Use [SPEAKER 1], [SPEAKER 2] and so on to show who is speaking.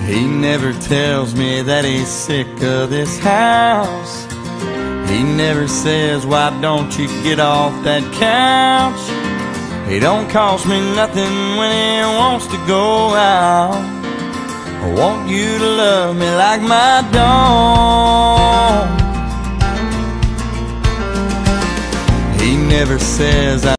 [SPEAKER 1] He never tells me that he's sick of this house. He never says, why don't you get off that couch? He don't cost me nothing when he wants to go out. I want you to love me like my dog. He never says